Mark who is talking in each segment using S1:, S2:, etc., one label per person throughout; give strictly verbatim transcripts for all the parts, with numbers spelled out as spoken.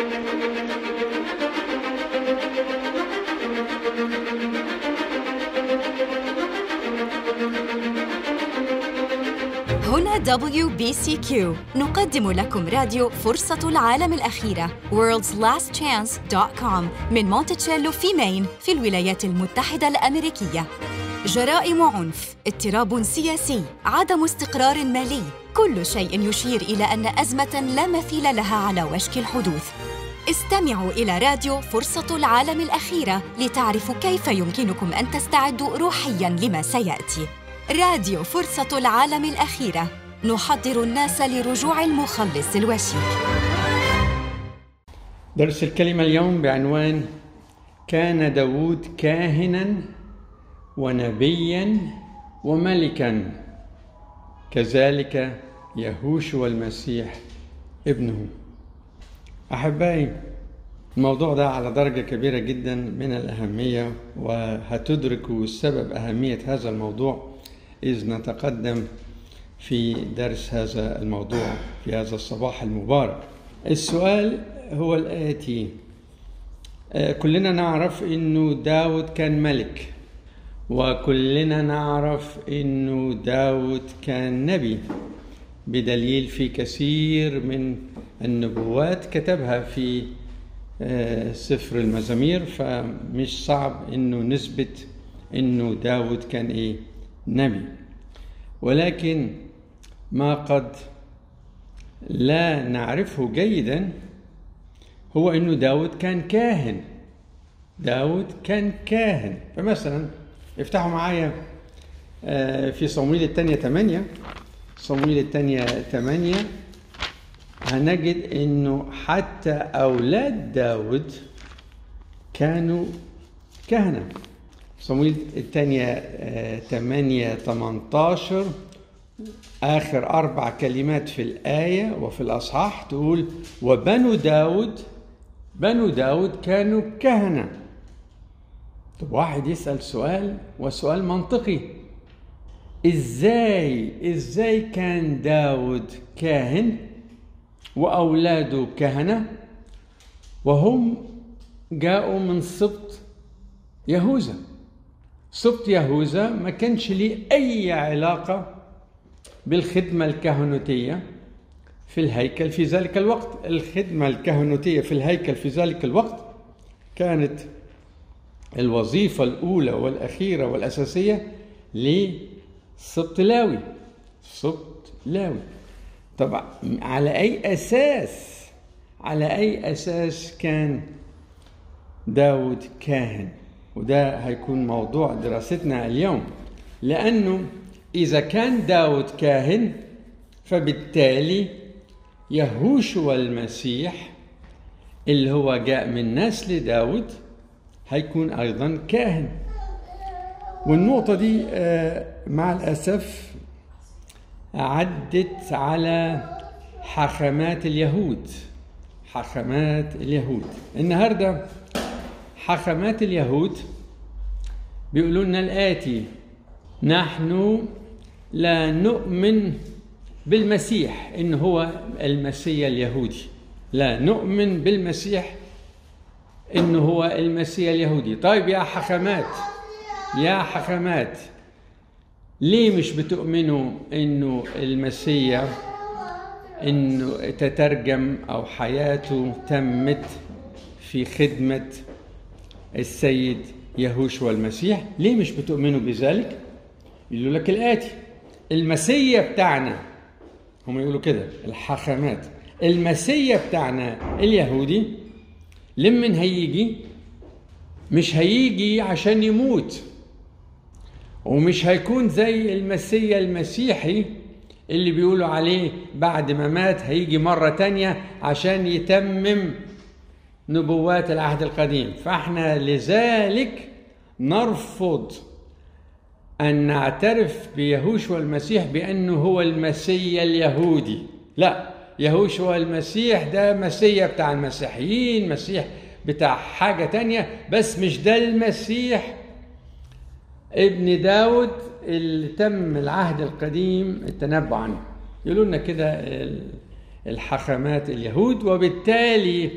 S1: هنا دبليو بي سي كيو نقدم لكم راديو فرصة العالم الأخيرة world's last chance دوت كوم من مونتشيلو في مين في الولايات المتحدة الأمريكية. جرائم عنف، اضطراب سياسي، عدم استقرار مالي، كل شيء يشير إلى أن أزمة لا مثيل لها على وشك الحدوث. استمعوا إلى راديو فرصة العالم الأخيرة لتعرفوا كيف يمكنكم أن تستعدوا روحياً لما سيأتي. راديو فرصة العالم الأخيرة، نحضر الناس لرجوع المخلص الوشيك.
S2: درس الكلمة اليوم بعنوان كان داود كاهناً ونبياً وملكاً، كذلك يهوشع المسيح ابنه. أحبائي، الموضوع ده على درجة كبيرة جدا من الأهمية، وهتدركوا سبب أهمية هذا الموضوع إذ نتقدم في درس هذا الموضوع في هذا الصباح المبارك. السؤال هو الآتي: كلنا نعرف إنه داود كان ملك، وكلنا نعرف إنه داود كان نبي، بدليل في كثير من النبوات كتبها في سفر المزامير، فمش صعب إنه نثبت إنه داود كان إيه؟ نبي. ولكن ما قد لا نعرفه جيدا هو إنه داود كان كاهن. داود كان كاهن. فمثلا افتحوا معايا في صموئيل الثانية ثمانية. صموئيل الثانية ثمانية هنجد إنه حتى أولاد داود كانوا كهنة. صموئيل الثانية ثمانية ثمانية آخر أربع كلمات في الآية وفي الأصحاح تقول: وبنو داود بنو داود كانوا كهنة. طب واحد يسأل سؤال، وسؤال منطقي: إزاي إزاي كان داود كاهن وأولاده كهنة وهم جاءوا من سبط يهوذا؟ سبط يهوذا ما كانش ليه أي علاقة بالخدمة الكهنوتية في الهيكل في ذلك الوقت. الخدمة الكهنوتية في الهيكل في ذلك الوقت كانت الوظيفة الأولى والأخيرة والأساسية لسبط لاوي. سبط لاوي. طبعا على أي أساس على أي أساس كان داود كاهن؟ وده هيكون موضوع دراستنا اليوم، لأنه إذا كان داود كاهن فبالتالي يهوشع المسيح اللي هو جاء من نسل داود هيكون أيضا كاهن. والنقطة دي مع الأسف عدت على حاخامات اليهود. حاخامات اليهود النهاردة حاخامات اليهود بيقولوا لنا الآتي: نحن لا نؤمن بالمسيح إن هو المسيح اليهودي. لا نؤمن بالمسيح إن هو المسيح اليهودي. طيب يا حاخامات يا حاخامات ليه مش بتؤمنوا إنه المسيح إنه تترجم أو حياته تمت في خدمة السيد يهوشع المسيح؟ ليه مش بتؤمنوا بذلك؟ يقولوا لك الآتي: المسيح بتاعنا، هم يقولوا كده الحاخامات، المسيح بتاعنا اليهودي لمن هيجي مش هيجي عشان يموت، ومش هيكون زي المسيح المسيحي اللي بيقولوا عليه بعد ما مات هيجي مرة تانية عشان يتمم نبوات العهد القديم. فاحنا لذلك نرفض أن نعترف بيهوشع المسيح بأنه هو المسيح اليهودي. لا، يهوشع المسيح ده مسيح بتاع المسيحيين، مسيح بتاع حاجة تانية، بس مش ده المسيح ابن داود اللي تم العهد القديم التنبؤ عنه. يقولوا لنا كده الحاخامات اليهود. وبالتالي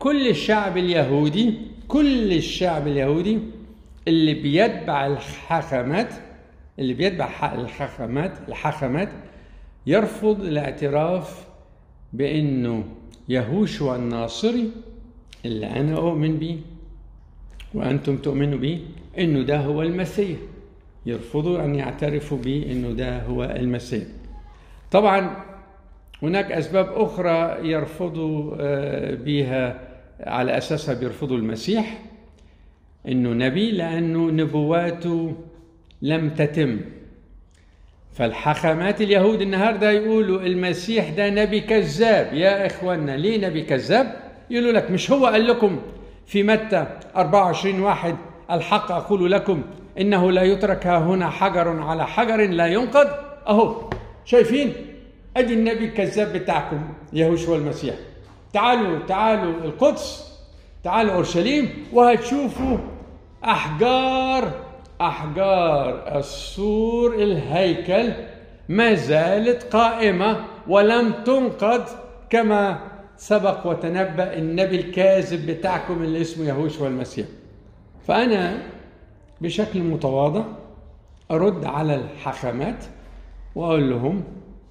S2: كل الشعب اليهودي كل الشعب اليهودي اللي بيتبع الحاخامات اللي بيتبع الحاخامات الحاخامات يرفض الاعتراف بأنه يهوشع الناصري اللي أنا أؤمن به وأنتم تؤمنوا به إنه ده هو المسيح. يرفضوا أن يعترفوا به إنه ده هو المسيح. طبعا هناك أسباب أخرى يرفضوا بها، على أساسها بيرفضوا المسيح إنه نبي، لأنه نبواته لم تتم. فالحاخامات اليهود النهارده يقولوا المسيح ده نبي كذاب. يا إخواننا، ليه نبي كذاب؟ يقولوا لك مش هو قال لكم في متى أربعة وعشرين واحد الحق أقول لكم إنه لا يترك ها هنا حجر على حجر لا ينقض؟ أهو شايفين، أدي النبي الكذاب بتاعكم يهوشع المسيح. تعالوا تعالوا القدس، تعالوا أورشليم، وهتشوفوا أحجار أحجار السور الهيكل ما زالت قائمة ولم تنقض، كما سبق وتنبأ النبي الكاذب بتاعكم اللي اسمه يهوشع المسيح. فأنا بشكل متواضع أرد على الحاخامات وأقول لهم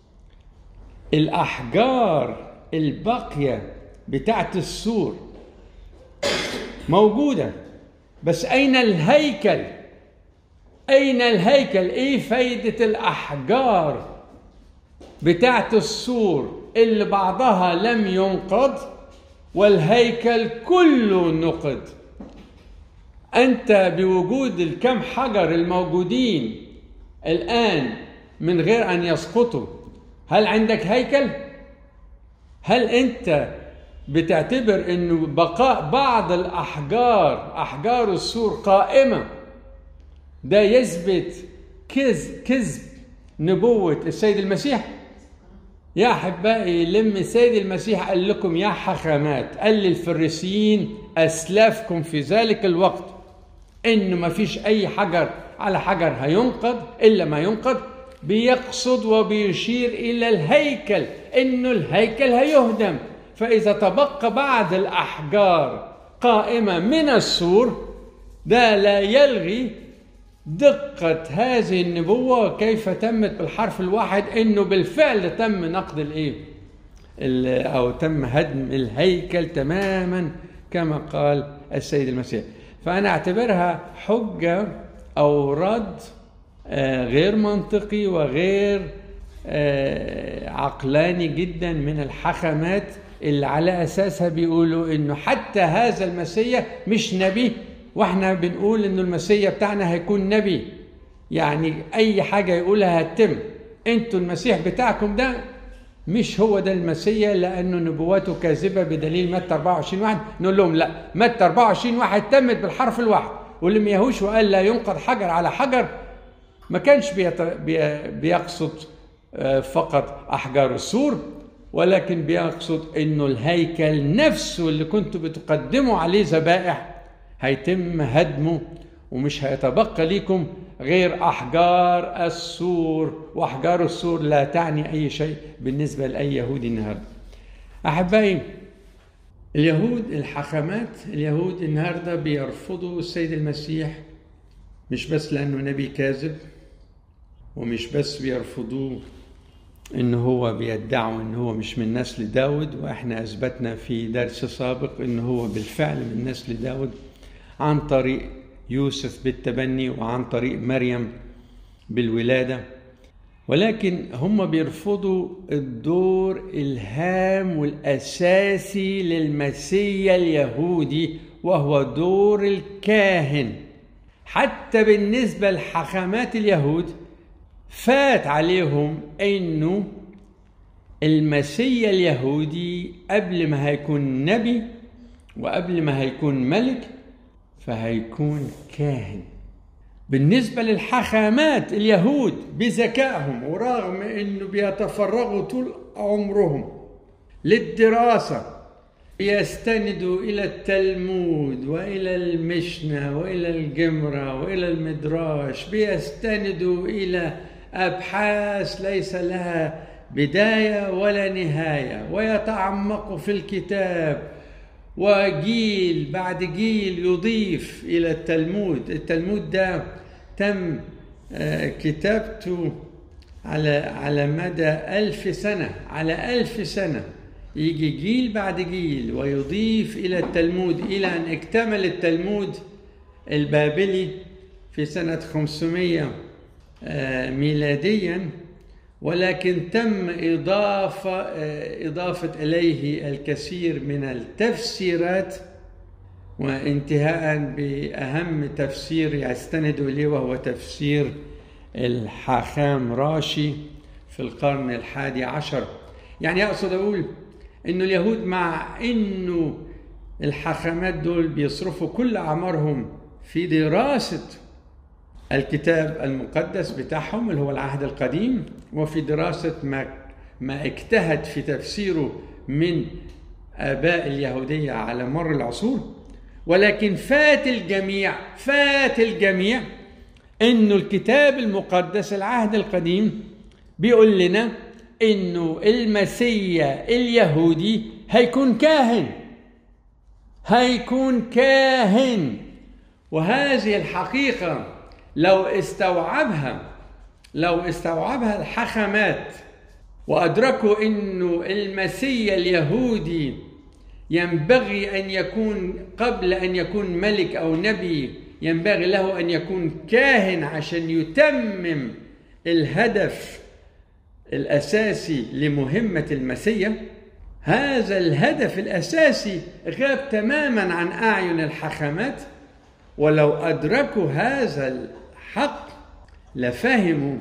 S2: الأحجار الباقية بتاعت السور موجودة، بس أين الهيكل؟ أين الهيكل؟ إيه فايدة الأحجار بتاعت السور اللي بعضها لم ينقض والهيكل كله نقض؟ أنت بوجود الكم حجر الموجودين الآن من غير أن يسقطوا، هل عندك هيكل؟ هل أنت بتعتبر أنه بقاء بعض الأحجار أحجار السور قائمة ده يثبت كذب كذب نبوة السيد المسيح؟ يا أحبائي، لما السيد المسيح قال لكم يا حاخامات، قال للفريسيين أسلافكم في ذلك الوقت إنه ما فيش أي حجر على حجر هينقض إلا ما ينقض، بيقصد وبيشير إلى الهيكل، إنه الهيكل هيهدم. فإذا تبقى بعض الأحجار قائمة من السور، ده لا يلغي دقة هذه النبوة كيف تمت بالحرف الواحد، إنه بالفعل تم نقض الإيه أو تم هدم الهيكل تماما كما قال السيد المسيح. فأنا أعتبرها حجة أو رد غير منطقي وغير عقلاني جدا من الحاخامات اللي على أساسها بيقولوا إنه حتى هذا المسيح مش نبي، واحنا بنقول إنه المسيح بتاعنا هيكون نبي، يعني أي حاجة يقولها هتتم. انتوا المسيح بتاعكم ده مش هو ده المسيح، لأنه نبواته كاذبة بدليل متى أربعة وعشرين واحد. نقول لهم لا، متى أربعة وعشرين واحد تمت بالحرف الواحد، ولما يهوشع قال لا ينقض حجر على حجر ما كانش بيقصد فقط أحجار السور، ولكن بيقصد إنه الهيكل نفسه اللي كنتوا بتقدموا عليه ذبائح هيتم هدمه، ومش هيتبقى ليكم غير أحجار السور. وأحجار السور لا تعني أي شيء بالنسبة لأي يهودي النهاردة. أحبائي، اليهود الحاخامات اليهود النهاردة بيرفضوا السيد المسيح، مش بس لأنه نبي كاذب، ومش بس بيرفضوه إنه هو بيدعوا إنه هو مش من نسل داود، وإحنا أثبتنا في درس سابق إنه هو بالفعل من نسل داود عن طريق يوسف بالتبني وعن طريق مريم بالولادة. ولكن هم بيرفضوا الدور الهام والأساسي للمسيح اليهودي، وهو دور الكاهن. حتى بالنسبة لحاخامات اليهود فات عليهم إنه المسيح اليهودي قبل ما هيكون نبي وقبل ما هيكون ملك فهيكون كاهن. بالنسبة للحاخامات اليهود بذكائهم، ورغم أنه بيتفرغوا طول عمرهم للدراسة، يستندوا إلى التلمود وإلى المشنة وإلى الجمرة وإلى المدراش، بيستندوا إلى أبحاث ليس لها بداية ولا نهاية، ويتعمقوا في الكتاب وجيل بعد جيل يضيف إلى التلمود. التلمود ده تم كتابته على على مدى ألف سنة، على ألف سنة يجي جيل بعد جيل ويضيف إلى التلمود، إلى أن اكتمل التلمود البابلي في سنة خمسمائة ميلاديا، ولكن تم إضافة إضافة إليه الكثير من التفسيرات، وانتهاء بأهم تفسير يستند إليه وهو تفسير الحاخام راشي في القرن الحادي عشر. يعني أقصد أقول إنه اليهود مع إنه الحاخامات دول بيصرفوا كل أعمارهم في دراسة الكتاب المقدس بتاعهم اللي هو العهد القديم، وفي دراسة ما ما اجتهد في تفسيره من آباء اليهودية على مر العصور، ولكن فات الجميع فات الجميع إنه الكتاب المقدس العهد القديم بيقول لنا إنه المسيح اليهودي هيكون كاهن، هيكون كاهن. وهذه الحقيقة لو استوعبها لو استوعبها الحاخامات وأدركوا إنه المسيح اليهودي ينبغي أن يكون قبل أن يكون ملك أو نبي، ينبغي له أن يكون كاهن عشان يتمم الهدف الأساسي لمهمة المسيح. هذا الهدف الأساسي غاب تماما عن أعين الحاخامات، ولو أدركوا هذا الحق لفهموا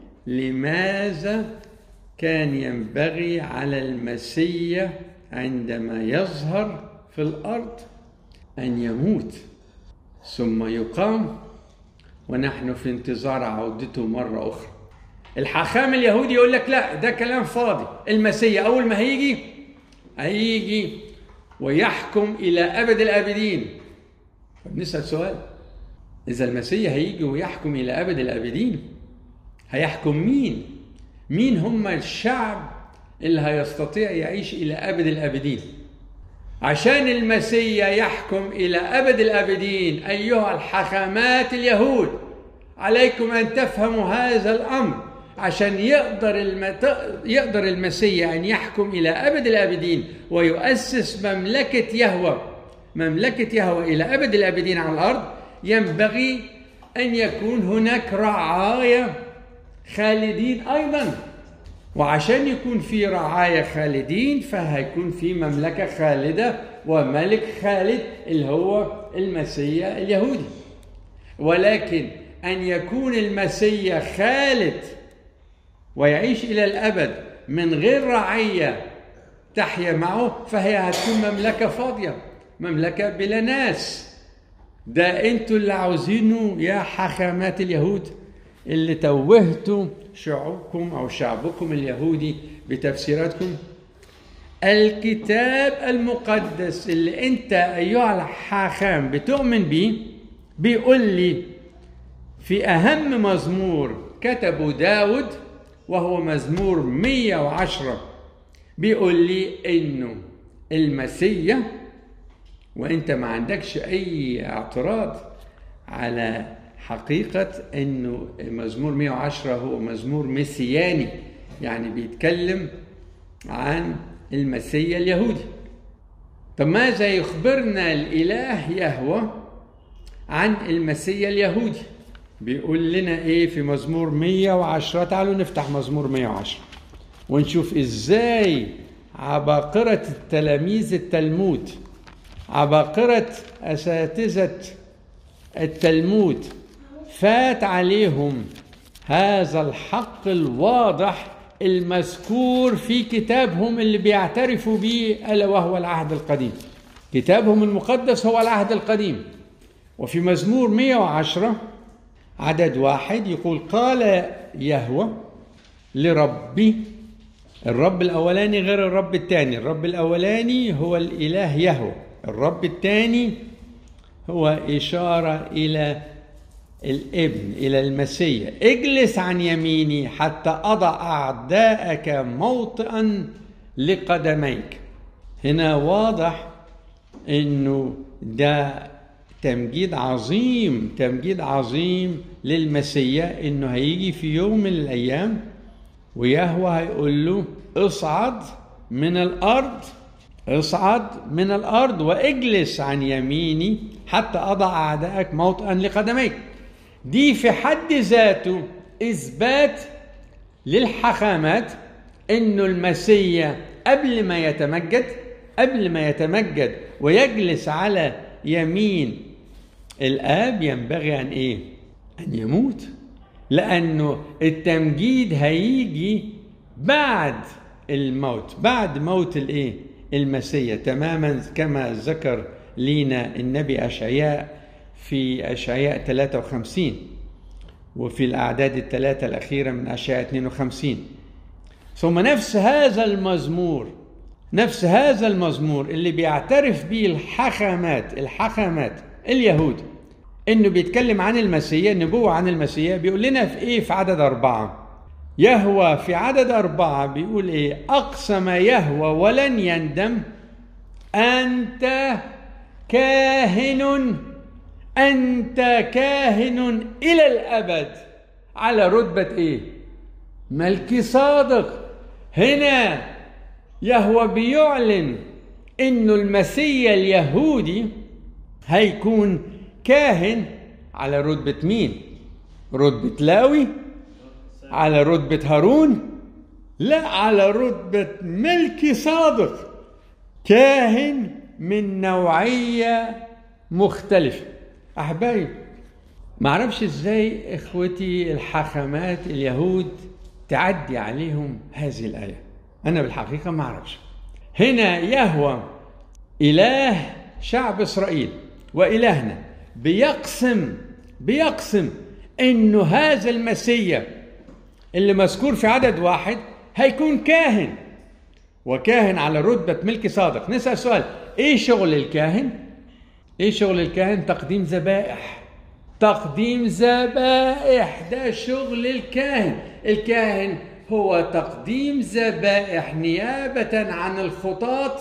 S2: لماذا كان ينبغي على المسيح عندما يظهر في الأرض أن يموت ثم يقام، ونحن في انتظار عودته مرة أخرى. الحاخام اليهودي يقول لك لا، ده كلام فاضي، المسيح أول ما هيجي هيجي ويحكم إلى أبد الآبدين. فبنسأل سؤال، إذا المسيح هيجي ويحكم إلى أبد الآبدين هيحكم مين؟ مين هم الشعب اللي هيستطيع يعيش إلى أبد الآبدين؟ عشان المسيح يحكم إلى أبد الآبدين أيها الحاخامات اليهود، عليكم أن تفهموا هذا الأمر. عشان يقدر المت... يقدر المسيح أن يحكم إلى أبد الآبدين ويؤسس مملكة يهوه مملكة يهوه إلى أبد الآبدين على الأرض، ينبغي أن يكون هناك رعايا خالدين أيضا. وعشان يكون في رعايا خالدين فهيكون في مملكة خالدة وملك خالد اللي هو المسيح اليهودي. ولكن أن يكون المسيح خالد ويعيش إلى الأبد من غير رعية تحيا معه، فهي هتكون مملكة فاضية، مملكة بلا ناس. ده انتوا اللي عاوزينه يا حاخامات اليهود، اللي توهتوا شعوبكم أو شعبكم اليهودي بتفسيراتكم. الكتاب المقدس اللي انت أيها الحاخام بتؤمن به بيقول لي في أهم مزمور كتبه داود وهو مزمور مية وعشرة، بيقول لي إنه المسيح، وانت ما عندكش أي اعتراض على حقيقة إنه مزمور مية وعشرة هو مزمور مسياني، يعني بيتكلم عن المسيح اليهودي. طب ماذا يخبرنا الإله يهوه عن المسيح اليهودي؟ بيقول لنا إيه في مزمور مية وعشرة؟ تعالوا نفتح مزمور مية وعشرة ونشوف إزاي عباقرة التلاميذ التلمود، عباقرة أساتذة التلمود، فات عليهم هذا الحق الواضح المذكور في كتابهم اللي بيعترفوا به، ألا وهو العهد القديم. كتابهم المقدس هو العهد القديم. وفي مزمور مية وعشرة عدد واحد يقول: قال يهوه لربي. الرب الأولاني غير الرب الثاني. الرب الأولاني هو الإله يهوه، الرب الثاني هو إشارة إلى الابن، إلى المسيح. اجلس عن يميني حتى أضع أعداءك موطئا لقدميك. هنا واضح إنه ده تمجيد عظيم، تمجيد عظيم للمسيح، إنه هيجي في يوم من الأيام ويهوه هيقول له اصعد من الأرض، اصعد من الأرض واجلس عن يميني حتى أضع أعدائك موطئا لقدميك. دي في حد ذاته إثبات للحاخامات إنه المسيح قبل ما يتمجد قبل ما يتمجد ويجلس على يمين الآب ينبغي أن إيه؟ أن يموت، لأنه التمجيد هيجي بعد الموت، بعد موت الإيه؟ المسيح، تماما كما ذكر لنا النبي أشعياء في أشعياء ثلاثة وخمسين وفي الأعداد الثلاثة الأخيرة من أشعياء اثنين وخمسين. ثم نفس هذا المزمور نفس هذا المزمور اللي بيعترف به الحاخامات الحاخامات اليهود إنه بيتكلم عن المسيح، النبوة عن المسيح، بيقول لنا في إيه؟ في عدد أربعة. يهوه في عدد أربعة بيقول إيه؟ أقسم يهوه ولن يندم، أنت كاهن أنت كاهن إلى الأبد على رتبة إيه؟ ملكي صادق. هنا يهوه بيعلن إنه المسيح اليهودي هيكون كاهن على رتبة مين؟ رتبة لاوي؟ على رتبة هارون؟ لا، على رتبة ملكي صادق، كاهن من نوعية مختلفة. أحبائي، ما أعرفش إزاي إخوتي الحاخامات اليهود تعدي عليهم هذه الآية، أنا بالحقيقة ما أعرفش. هنا يهوه إله شعب إسرائيل وإلهنا بيقسم بيقسم إنه هذا المسيح اللي مذكور في عدد واحد هيكون كاهن، وكاهن على رتبة ملكي صادق. نسأل سؤال، إيه شغل الكاهن؟ إيه شغل الكاهن؟ تقديم ذبائح، تقديم ذبائح، ده شغل الكاهن. الكاهن هو تقديم ذبائح نيابة عن الخطاة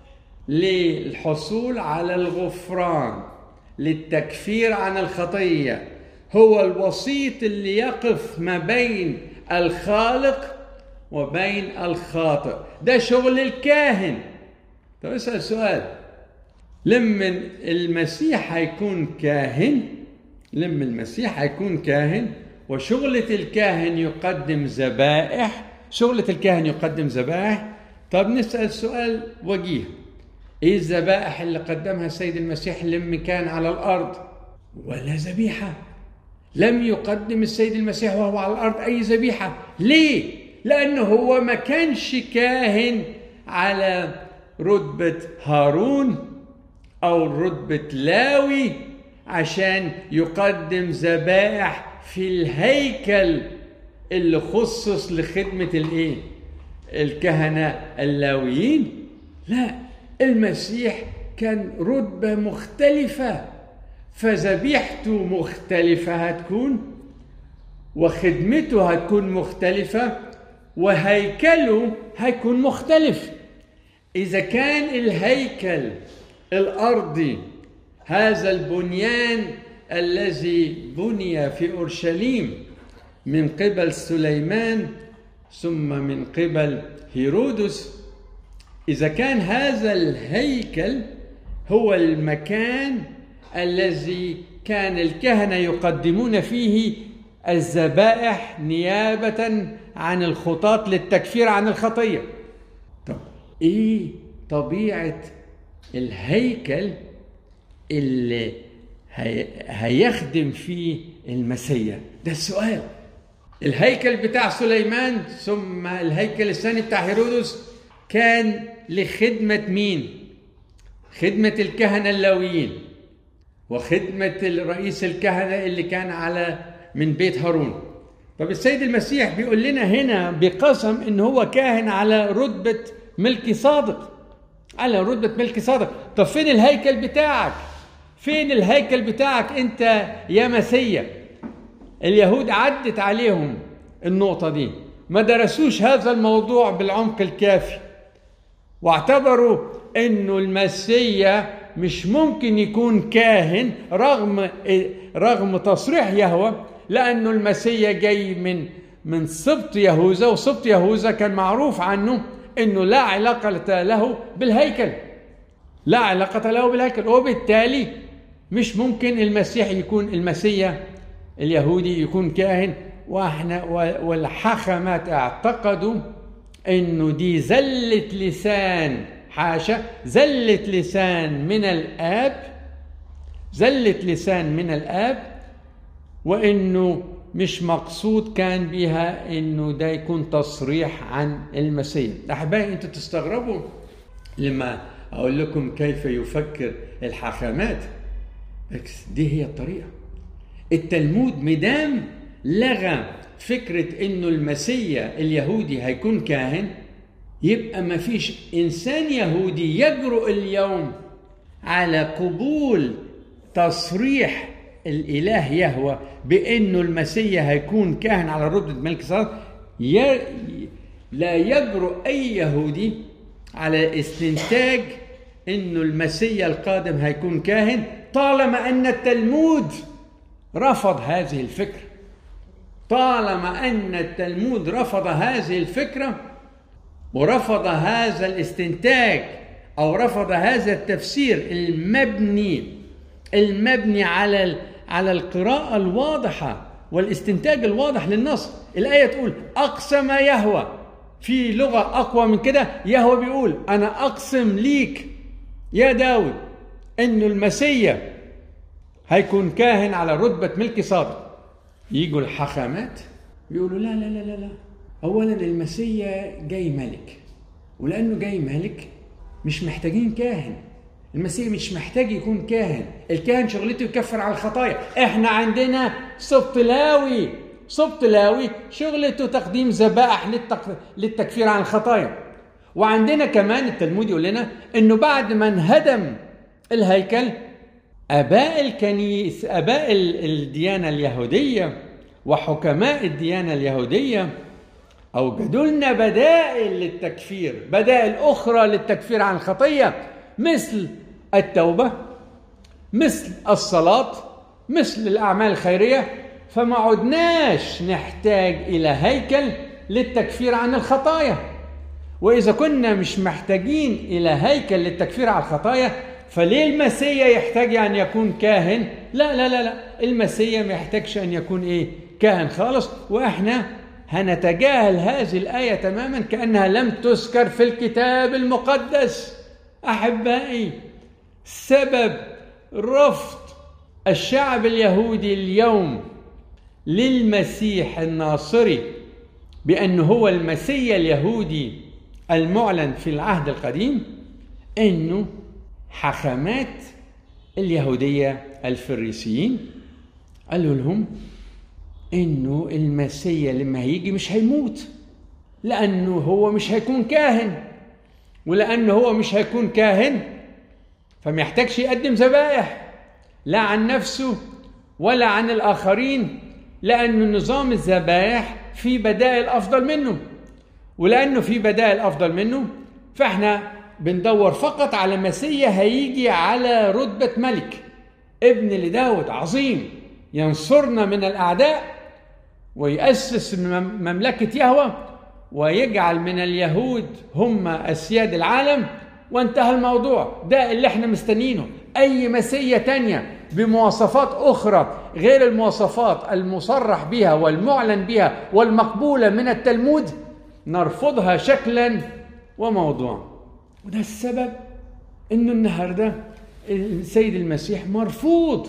S2: للحصول على الغفران، للتكفير عن الخطية. هو الوسيط اللي يقف ما بين الخالق وبين الخاطئ، ده شغل الكاهن. طب اسأل سؤال، لما المسيح هيكون كاهن لما المسيح هيكون كاهن وشغلة الكاهن يقدم ذبائح شغلة الكاهن يقدم ذبائح طب نسأل سؤال وجيه، ايه الذبائح اللي قدمها السيد المسيح لما كان على الأرض؟ ولا ذبيحة. لم يقدم السيد المسيح وهو على الأرض أي ذبيحة. ليه؟ لأنه هو ما كانش كاهن على رتبة هارون أو رتبة لاوي عشان يقدم ذبائح في الهيكل اللي خصص لخدمة الايه؟ الكهنة اللاويين. لا، المسيح كان رتبة مختلفة، فذبيحته مختلفة هتكون، وخدمته هتكون مختلفة، وهيكله هيكون مختلف. إذا كان الهيكل الأرضي هذا البنيان الذي بني في أورشليم من قبل سليمان ثم من قبل هيرودس، إذا كان هذا الهيكل هو المكان الذي كان الكهنة يقدمون فيه الذبائح نيابة عن الخطاة للتكفير عن الخطية، طب إيه طبيعة الهيكل اللي هيخدم فيه المسيح؟ ده السؤال. الهيكل بتاع سليمان ثم الهيكل الثاني بتاع هيرودس كان لخدمة مين؟ خدمة الكهنة اللاويين وخدمة الرئيس الكهنة اللي كان على من بيت هارون. طب السيد المسيح بيقول لنا هنا بقسم إن هو كاهن على رتبة ملكي صادق، على رتبة ملكي صادق. طب فين الهيكل بتاعك؟ فين الهيكل بتاعك أنت يا مسيح؟ اليهود عدت عليهم النقطة دي، ما درسوش هذا الموضوع بالعمق الكافي، واعتبروا إنه المسيح مش ممكن يكون كاهن رغم رغم تصريح يهوه، لأنه المسيح جاي من من سبط يهوذا، وسبط يهوذا كان معروف عنه إنه لا علاقة له بالهيكل، لا علاقة له بالهيكل، وبالتالي مش ممكن المسيح يكون المسيح اليهودي يكون كاهن. واحنا والحاخامات اعتقدوا انه دي زلة لسان، حاشا، زلة لسان من الآب، زلة لسان من الآب، وانه مش مقصود كان بها انه ده يكون تصريح عن المسيح. احبائي انتوا تستغربوا لما اقول لكم كيف يفكر الحاخامات، دي هي الطريقة. التلمود مدام لغى فكرة انه المسيح اليهودي هيكون كاهن، يبقى ما فيش انسان يهودي يجرؤ اليوم على قبول تصريح الاله يهوه بانه المسيح هيكون كاهن على رتبة ملك صادق. لا يجرؤ اي يهودي على استنتاج انه المسيح القادم هيكون كاهن طالما ان التلمود رفض هذه الفكرة. طالما أن التلمود رفض هذه الفكرة ورفض هذا الاستنتاج أو رفض هذا التفسير المبني المبني على على القراءة الواضحة والاستنتاج الواضح للنص. الآية تقول أقسم يهوه، في لغة أقوى من كده، يهوه بيقول أنا أقسم ليك يا داود إنه المسيح هيكون كاهن على رتبة ملك صادق. يجوا الحاخامات يقولوا لا لا لا لا لا، أولا المسيح جاي ملك، ولأنه جاي ملك مش محتاجين كاهن. المسيح مش محتاج يكون كاهن، الكاهن شغلته يكفر على الخطايا. احنا عندنا سبط لاوي، سبط لاوي شغلته تقديم ذبائح للتك... للتكفير عن الخطايا. وعندنا كمان التلمود يقول لنا انه بعد ما انهدم الهيكل، اباء الكنيس اباء الديانه اليهوديه وحكماء الديانه اليهوديه اوجدوا لنا بدائل للتكفير، بدائل اخرى للتكفير عن الخطيه، مثل التوبه، مثل الصلاه، مثل الاعمال الخيريه. فما عدناش نحتاج الى هيكل للتكفير عن الخطايا. واذا كنا مش محتاجين الى هيكل للتكفير عن الخطايا، فليه المسيح يحتاج ان يكون كاهن؟ لا لا لا لا، المسيح ما يحتاجش ان يكون ايه كاهن خالص. واحنا هنتجاهل هذه الايه تماما كانها لم تذكر في الكتاب المقدس. احبائي، سبب رفض الشعب اليهودي اليوم للمسيح الناصري بأنه هو المسيح اليهودي المعلن في العهد القديم، أنه حاخامات اليهودية الفريسيين قالوا لهم أنه المسيح لما هيجي مش هيموت، لأنه هو مش هيكون كاهن، ولأنه هو مش هيكون كاهن فما يحتاجش يقدم ذبائح لا عن نفسه ولا عن الآخرين، لأنه نظام الذبائح في بدائل أفضل منه. ولأنه في بدائل أفضل منه فإحنا بندور فقط على مسيح هيجي على رتبة ملك، ابن لداود عظيم ينصرنا من الأعداء ويأسس مملكة يهوه ويجعل من اليهود هم أسياد العالم، وانتهى الموضوع. ده اللي احنا مستنينه. أي مسيح تانية بمواصفات أخرى غير المواصفات المصرح بها والمعلن بها والمقبولة من التلمود نرفضها شكلا وموضوعا. وده السبب إنه النهاردة السيد المسيح مرفوض.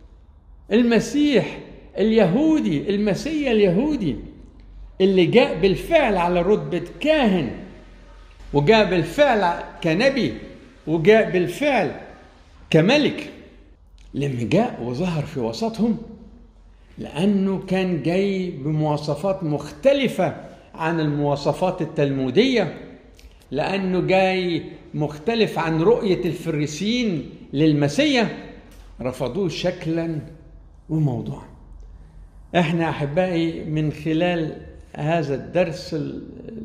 S2: المسيح اليهودي، المسيح اليهودي اللي جاء بالفعل على رتبة كاهن، وجاء بالفعل كنبي، وجاء بالفعل كملك، لما جاء وظهر في وسطهم لأنه كان جاي بمواصفات مختلفة عن المواصفات التلمودية، لأنه جاي مختلف عن رؤية الفريسيين للمسيح، رفضوه شكلا وموضوعا. احنا أحبائي من خلال هذا الدرس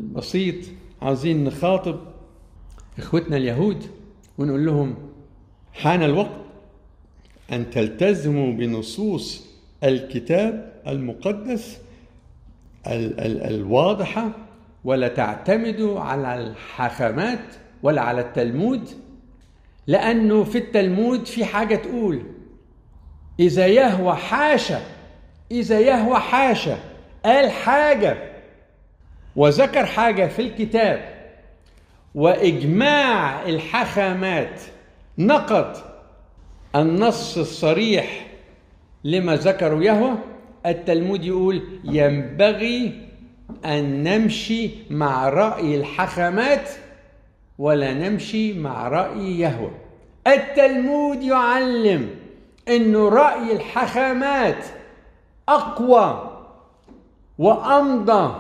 S2: البسيط عاوزين نخاطب إخوتنا اليهود ونقول لهم حان الوقت أن تلتزموا بنصوص الكتاب المقدس ال- ال- الواضحة، ولا تعتمدوا على الحاخامات ولا على التلمود، لأنه في التلمود في حاجة تقول إذا يهوى حاشا إذا يهوى حاشا قال حاجة وذكر حاجة في الكتاب وإجماع الحاخامات نقض النص الصريح لما ذكروا يهوى، التلمود يقول ينبغي أن نمشي مع رأي الحاخامات ولا نمشي مع رأي يهوى. التلمود يعلم إنه رأي الحاخامات أقوى وأمضى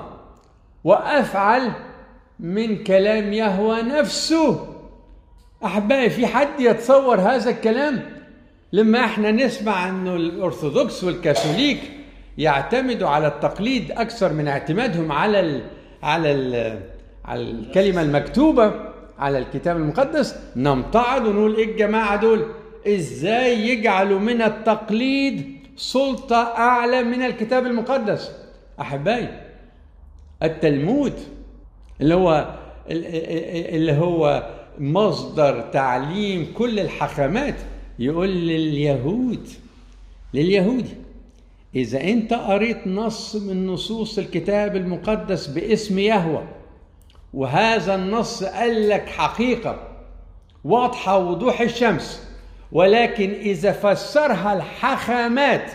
S2: وأفعل من كلام يهوى نفسه. أحبائي، في حد يتصور هذا الكلام؟ لما احنا نسمع أنه الأرثوذكس والكاثوليك يعتمدوا على التقليد أكثر من اعتمادهم على ال على ال على الكلمة المكتوبة على الكتاب المقدس، نمتعض ونقول إيه الجماعة دول؟ إزاي يجعلوا من التقليد سلطة أعلى من الكتاب المقدس؟ أحبائي، التلمود اللي هو اللي هو مصدر تعليم كل الحاخامات يقول لليهود لليهودي إذا أنت قريت نص من نصوص الكتاب المقدس باسم يهوه وهذا النص قال لك حقيقة واضحة وضوح الشمس، ولكن إذا فسرها الحاخامات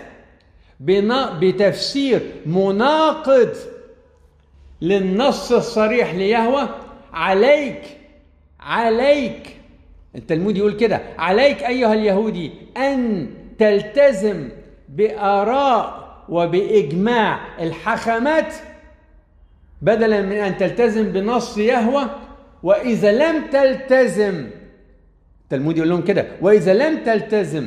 S2: بتفسير مناقض للنص الصريح ليهوه، عليك عليك التلمود يقول كده، عليك أيها اليهودي أن تلتزم بآراء وبإجماع الحاخامات بدلا من أن تلتزم بنص يهوه. وإذا لم تلتزم، التلمود يقول لهم كده، وإذا لم تلتزم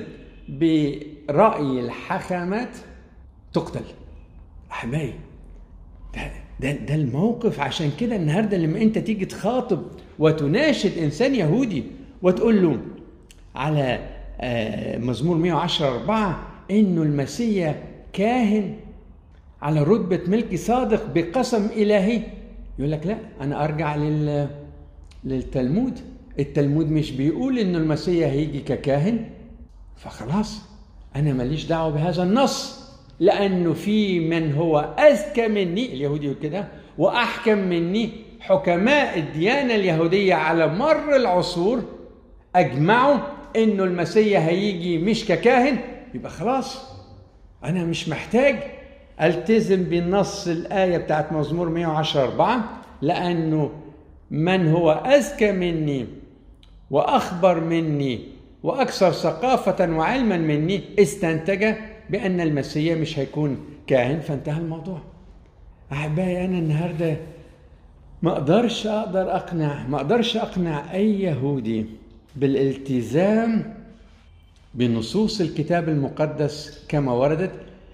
S2: برأي الحاخامات تقتل. أحبائي، ده, ده, ده الموقف. عشان كده النهاردة لما أنت تيجي تخاطب وتناشد إنسان يهودي وتقول له على مزمور مئة وعشرة أربعة إنه المسيح كاهن على رتبة ملكي صادق بقسم إلهي، يقول لك لا، أنا أرجع لل... للتلمود. التلمود مش بيقول إنه المسيح هيجي ككاهن، فخلاص أنا ماليش دعوة بهذا النص، لأنه في من هو أذكى مني، اليهودي يقول كده، وأحكم مني. حكماء الديانة اليهودية على مر العصور أجمعوا إنه المسيح هيجي مش ككاهن، يبقى خلاص أنا مش محتاج التزم بالنص الآية بتاعت مزمور مئة وعشرة أربعة، لأنه من هو أذكى مني وأخبر مني وأكثر ثقافة وعلما مني استنتج بأن المسيح مش هيكون كاهن، فانتهى الموضوع. أحبائي، أنا النهاردة ما أقدرش أقدر أقنع ما أقدرش أقنع أي يهودي بالالتزام بنصوص الكتاب المقدس كما وردت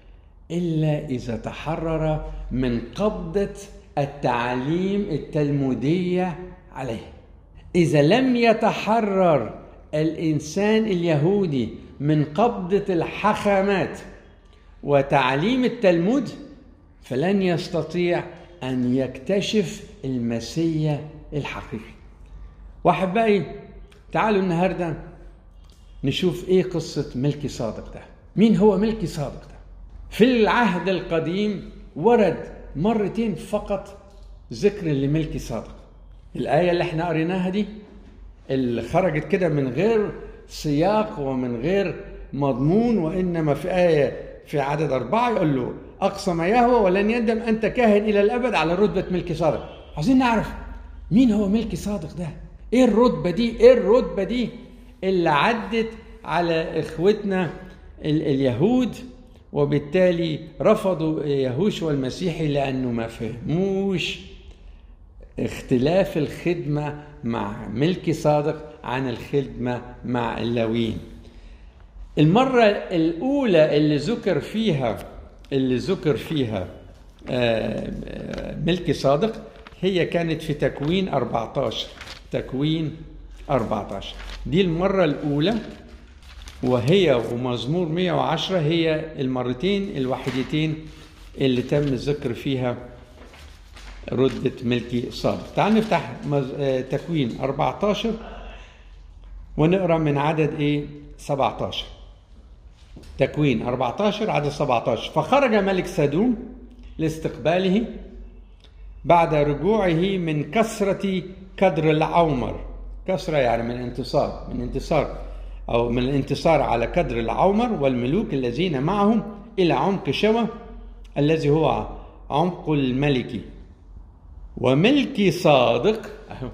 S2: إلا إذا تحرر من قبضة التعاليم التلمودية عليه. إذا لم يتحرر الإنسان اليهودي من قبضة الحاخامات وتعليم التلمود فلن يستطيع أن يكتشف المسيح الحقيقي. وأحبائي، تعالوا النهاردة نشوف إيه قصة ملكي صادق ده. مين هو ملكي صادق ده؟ في العهد القديم ورد مرتين فقط ذكر لملكي صادق. الآية اللي احنا قريناها دي اللي خرجت كده من غير سياق ومن غير مضمون، وإنما في آية في عدد أربعة يقول له أقسم يهوه ولن يندم أنت كاهن إلى الأبد على رتبة ملكي صادق. عايزين نعرف مين هو ملكي صادق ده؟ إيه الرتبة دي؟ إيه الرتبة دي اللي عدت على إخوتنا اليهود وبالتالي رفضوا يهوشع المسيحي لأنه ما فهموش اختلاف الخدمة مع ملكي صادق عن الخدمة مع اللاويين. المرة الأولى اللي ذكر فيها اللي ذكر فيها ملكي صادق هي كانت في تكوين أربعة عشر. تكوين أربعة عشر دي المرة الأولى وهي ومزمور مئة وعشرة هي المرتين الوحيدتين اللي تم الذكر فيها رتبة ملكي صادق. تعال نفتح تكوين أربعة عشر ونقرأ من عدد إيه سبعة عشر. تكوين أربعة عشر عدد سبعة عشر. فخرج ملك سدوم لاستقباله بعد رجوعه من كسرة كدر العومر. كسرة يعني من انتصار، من انتصار أو من الانتصار على كدر العومر والملوك الذين معهم إلى عمق شوى الذي هو عمق الملكي. وملكي صادق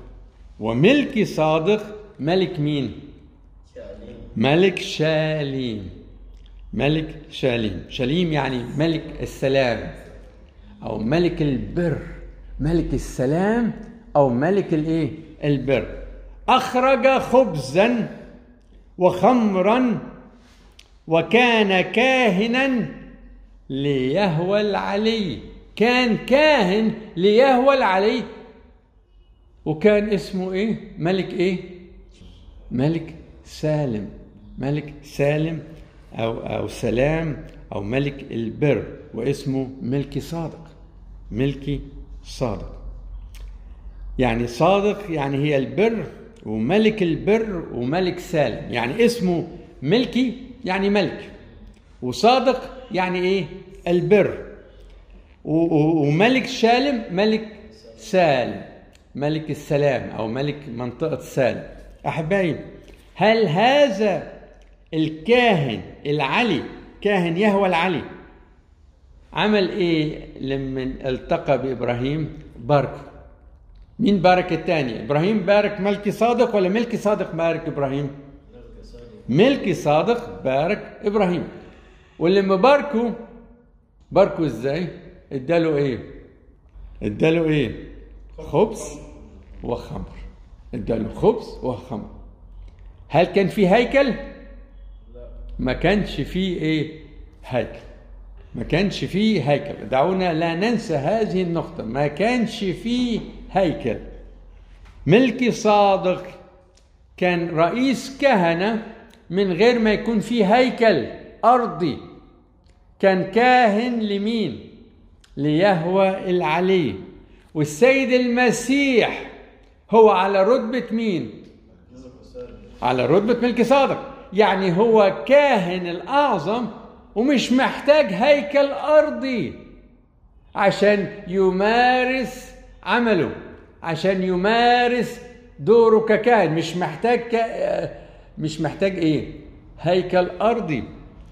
S2: وملكي صادق ملك مين؟ شاليم. ملك شاليم. ملك شاليم. شاليم يعني ملك السلام أو ملك البر، ملك السلام أو ملك الإيه؟ البر. أخرج خبزا وخمرا وكان كاهنا ليهوى العلي. كان كاهن ليهوى العلي، وكان اسمه ايه؟ ملك ايه؟ ملك سالم. ملك سالم او او سلام او ملك البر، واسمه ملكي صادق. ملكي صادق يعني صادق يعني هي البر، وملك البر وملك سالم. يعني اسمه ملكي يعني ملك، وصادق يعني ايه؟ البر. وملك شالم ملك سالم، ملك السلام أو ملك منطقة سالم. أحبائي، هل هذا الكاهن العلي، كاهن يهوى العلي، عمل إيه لما التقى بإبراهيم؟ باركه. مين بارك الثاني؟ إبراهيم بارك ملكي صادق ولا ملكي صادق بارك إبراهيم؟ ملكي صادق بارك إبراهيم. ولما باركه باركه إزاي؟ اداله ايه؟ اداله ايه؟ خبز وخمر. اداله خبز وخمر. هل كان في هيكل؟ لا، ما كانش فيه ايه؟ هيكل. ما كانش فيه هيكل. دعونا لا ننسى هذه النقطة، ما كانش فيه هيكل. ملكي صادق كان رئيس كهنة من غير ما يكون فيه هيكل أرضي. كان كاهن لمين؟ ليهوى العلي. والسيد المسيح هو على رتبة مين؟ على رتبة ملكي صادق. يعني هو كاهن الأعظم ومش محتاج هيكل أرضي عشان يمارس عمله، عشان يمارس دوره ككاهن. مش محتاج ك... مش محتاج ايه؟ هيكل أرضي.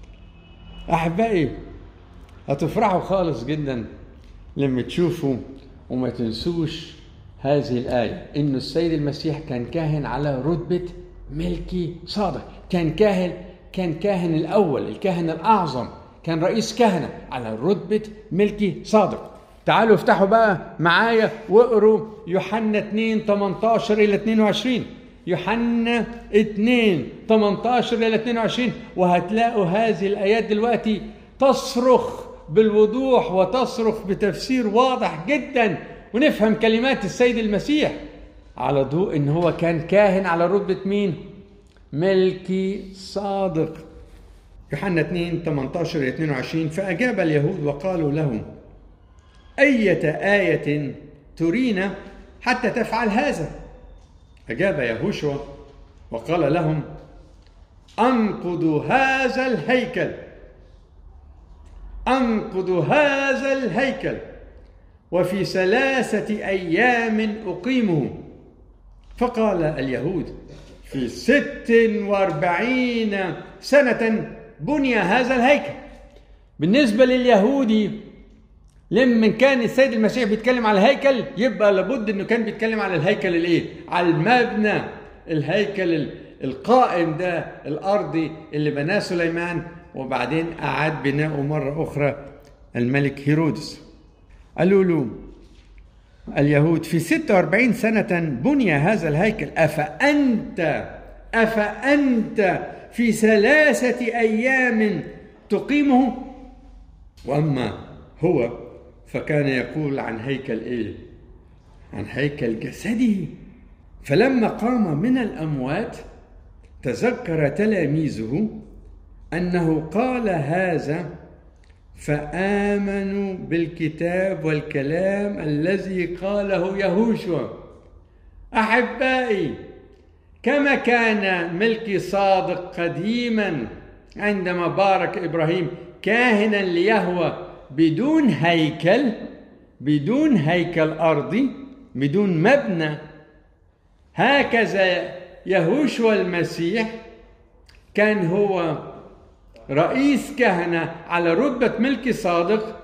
S2: أحبائي، هتفرحوا خالص جدا لما تشوفوا وما تنسوش هذه الآية، إنه السيد المسيح كان كاهن على رتبة ملكي صادق. كان كاهن كان كاهن الأول، الكاهن الأعظم، كان رئيس كهنة على رتبة ملكي صادق. تعالوا افتحوا بقى معايا واقروا يوحنا اثنين ثمانية عشر إلى اثنين وعشرين. يوحنا اثنين ثمانية عشر إلى اثنين وعشرين، وهتلاقوا هذه الآيات دلوقتي تصرخ بالوضوح وتصرخ بتفسير واضح جدا، ونفهم كلمات السيد المسيح على ضوء ان هو كان كاهن على رتبة مين؟ ملكي صادق. يوحنا اثنين ثمانية عشر إلى اثنين وعشرين. فأجاب اليهود وقالوا له: أية آية ترينا حتى تفعل هذا؟ أجاب يهوشع وقال لهم: أنقضوا هذا الهيكل أنقضوا هذا الهيكل وفي ثلاثة أيام أقيمه. فقال اليهود: في ست واربعين سنة بني هذا الهيكل. بالنسبة لليهودي، لما كان السيد المسيح بيتكلم على الهيكل يبقى لابد انه كان بيتكلم على الهيكل الايه؟ على المبنى، الهيكل القائم ده الارضي اللي بناه سليمان، وبعدين اعاد بناؤه مرة اخرى الملك هيرودس. قالوا له اليهود: في ستة واربعين سنة بني هذا الهيكل، أفأنت أفأنت في ثلاثة أيام تقيمه؟ وأما هو فكان يقول عن هيكل إيه؟ عن هيكل جسده. فلما قام من الأموات تذكر تلاميذه أنه قال هذا فآمنوا بالكتاب والكلام الذي قاله يهوشع. أحبائي، كما كان ملكي صادق قديما عندما بارك إبراهيم كاهنا ليهوه بدون هيكل، بدون هيكل أرضي، بدون مبنى، هكذا يهوشع المسيح كان هو رئيس كهنة على رتبة ملكي صادق،